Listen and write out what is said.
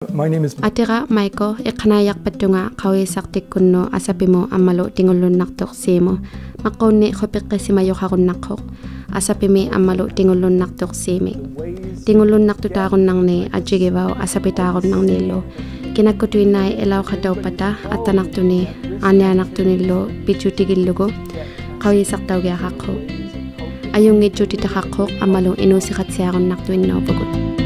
My name is Atira Michael iqnayak patunga qawisak tikkunno asapimo amalo tingullunnartoq siimo maqqunni khopiqqisimayo xarunnaqoq asapimi amalo tingullunnartoq siimi tingullunnartutaarunnarni ajigivao asapitaarunnarnillo kinakkutuinnai elauqataupata attanartuni anianartunillo pichutigillugu qawisartaugiaqaqqu ayungitchutitaqaqqoq amalo inusiqatsiarunnartuinnoopukut